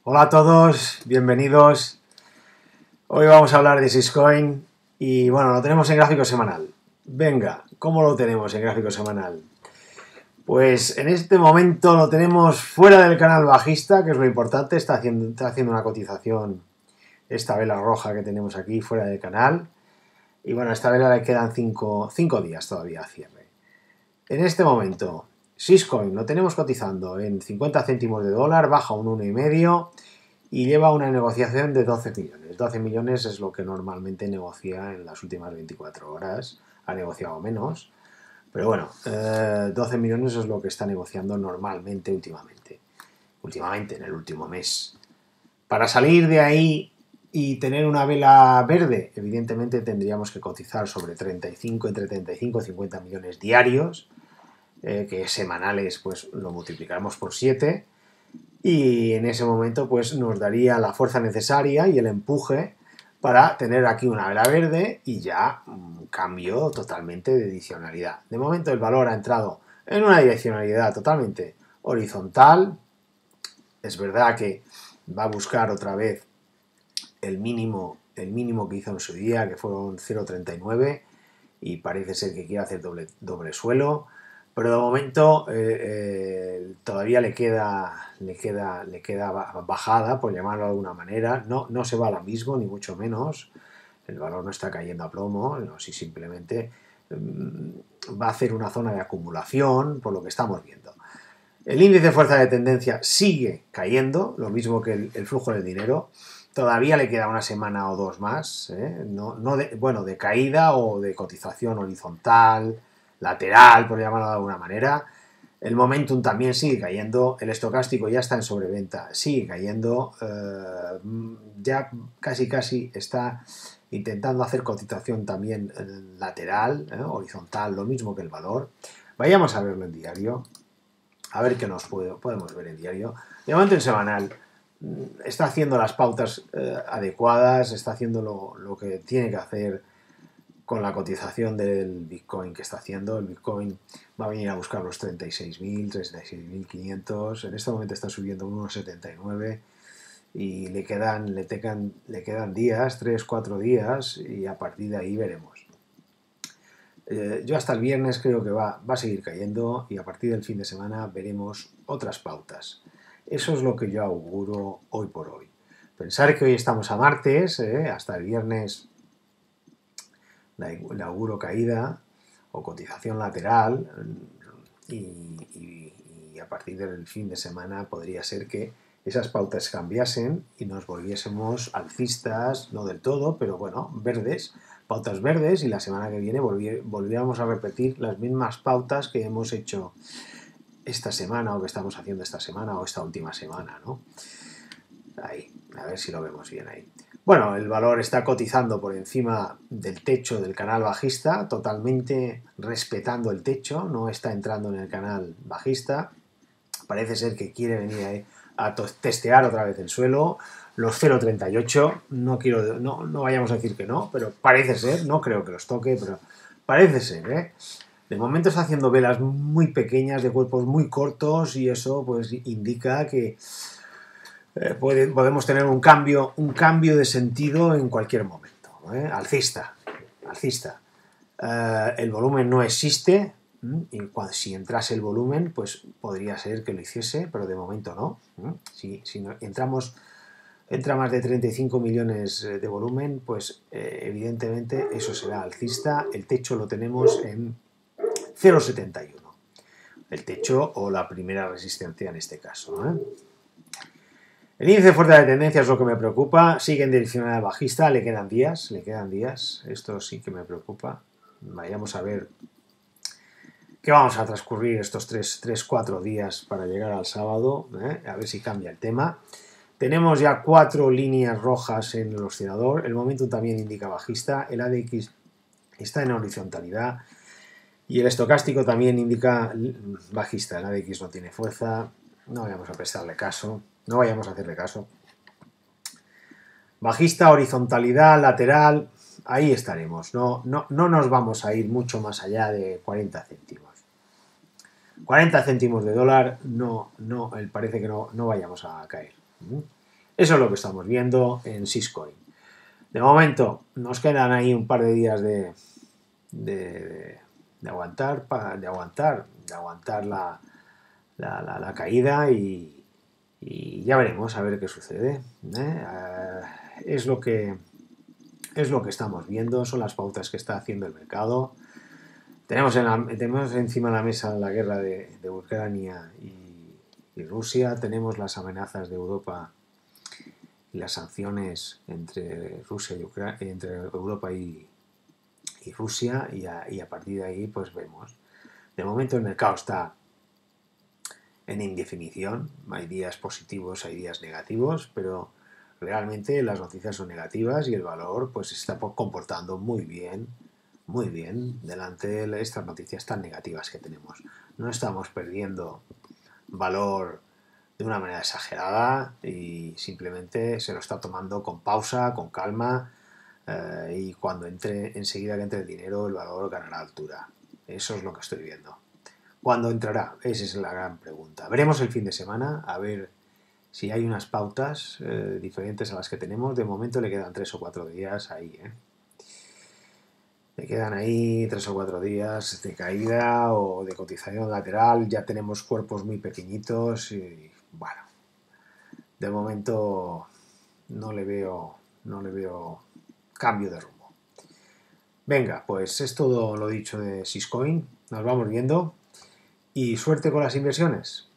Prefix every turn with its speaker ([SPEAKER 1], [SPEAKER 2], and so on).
[SPEAKER 1] Hola a todos, bienvenidos. Hoy vamos a hablar de Syscoin y bueno, lo tenemos en gráfico semanal. Venga, ¿cómo lo tenemos en gráfico semanal? Pues en este momento lo tenemos fuera del canal bajista, que es lo importante, está haciendo una cotización esta vela roja que tenemos aquí fuera del canal. Y bueno, a esta vela le quedan 5 días todavía a cierre. En este momento, Syscoin lo tenemos cotizando en 50 céntimos de dólar, baja un 1,5 y lleva una negociación de 12 millones. 12 millones es lo que normalmente negocia en las últimas 24 horas. Ha negociado menos, pero bueno, 12 millones es lo que está negociando normalmente últimamente. Últimamente, en el último mes. Para salir de ahí y tener una vela verde, evidentemente tendríamos que cotizar sobre entre 35 y 50 millones diarios, que semanales pues lo multiplicamos por 7 y en ese momento pues nos daría la fuerza necesaria y el empuje para tener aquí una vela verde y ya un cambio totalmente de direccionalidad. De momento el valor ha entrado en una direccionalidad totalmente horizontal. Es verdad que va a buscar otra vez el mínimo que hizo en su día, que fueron 0,39, y parece ser que quiere hacer doble suelo, pero de momento todavía le queda bajada, por llamarlo de alguna manera. No se va ahora mismo, ni mucho menos. El valor no está cayendo a plomo, no, si simplemente va a hacer una zona de acumulación, por lo que estamos viendo. El índice de fuerza de tendencia sigue cayendo, lo mismo que el flujo del dinero. Todavía le queda una semana o dos más, de caída o de cotización horizontal, lateral, por llamarlo de alguna manera. El momentum también sigue cayendo, el estocástico ya está en sobreventa, sigue cayendo, ya casi está intentando hacer cotización también lateral, horizontal, lo mismo que el valor. Vayamos a verlo en diario, a ver qué nos podemos ver en diario. De momento en semanal está haciendo las pautas adecuadas, está haciendo lo que tiene que hacer con la cotización del Bitcoin que está haciendo. El Bitcoin va a venir a buscar los 36.000, 36.500. En este momento está subiendo un 1,79 y le quedan días, 3-4 días, y a partir de ahí veremos. Yo hasta el viernes creo que va a seguir cayendo y a partir del fin de semana veremos otras pautas. Eso es lo que yo auguro hoy por hoy. Pensar que hoy estamos a martes, hasta el viernes le auguro caída o cotización lateral y a partir del fin de semana podría ser que esas pautas cambiasen y nos volviésemos alcistas, no del todo, pero bueno, verdes, pautas verdes, y la semana que viene volviéramos a repetir las mismas pautas que hemos hecho esta semana o que estamos haciendo esta semana o esta última semana, ¿no? Ahí, a ver si lo vemos bien ahí. Bueno, el valor está cotizando por encima del techo del canal bajista, totalmente respetando el techo, no está entrando en el canal bajista. Parece ser que quiere venir a testear otra vez el suelo. Los 0,38, no vayamos a decir que no, pero parece ser, no creo que los toque, pero parece ser, ¿eh? De momento está haciendo velas muy pequeñas, de cuerpos muy cortos, y eso pues indica que podemos tener un cambio de sentido en cualquier momento, alcista. El volumen no existe, y si entrase el volumen pues podría ser que lo hiciese, pero de momento no. Si entra más de 35 millones de volumen, pues evidentemente eso será alcista. El techo lo tenemos en 0,71, el techo o la primera resistencia en este caso. El índice de fuerza de tendencia es lo que me preocupa, sigue en direccional bajista, le quedan días, esto sí que me preocupa. Vayamos a ver qué vamos a transcurrir estos 3-4 días para llegar al sábado, a ver si cambia el tema. Tenemos ya 4 líneas rojas en el oscilador, el momentum también indica bajista, el ADX está en horizontalidad y el estocástico también indica bajista, el ADX no tiene fuerza, no vayamos a prestarle caso. No vayamos a hacerle caso. Bajista, horizontalidad, lateral, ahí estaremos. No nos vamos a ir mucho más allá de 40 céntimos. 40 céntimos de dólar, parece que no vayamos a caer. Eso es lo que estamos viendo en Syscoin. De momento nos quedan ahí un par de días de aguantar la caída y ya veremos a ver qué sucede. Es lo que estamos viendo, son las pautas que está haciendo el mercado. Tenemos encima de la mesa la guerra de Ucrania y Rusia, tenemos las amenazas de Europa y las sanciones entre Rusia y entre Europa y Rusia, y a partir de ahí pues vemos. De momento el mercado está en indefinición, hay días positivos, hay días negativos, pero realmente las noticias son negativas y el valor pues se está comportando muy bien delante de estas noticias tan negativas que tenemos. No estamos perdiendo valor de una manera exagerada y simplemente se lo está tomando con pausa, con calma, y cuando enseguida que entre el dinero, el valor ganará altura. Eso es lo que estoy viendo. ¿Cuándo entrará? Esa es la gran pregunta. Veremos el fin de semana, a ver si hay unas pautas diferentes a las que tenemos. De momento le quedan 3 o 4 días ahí, Le quedan ahí 3 o 4 días de caída o de cotización lateral. Ya tenemos cuerpos muy pequeñitos y, bueno, de momento no le veo cambio de rumbo. Venga, pues es todo lo dicho de Syscoin. Nos vamos viendo y suerte con las inversiones.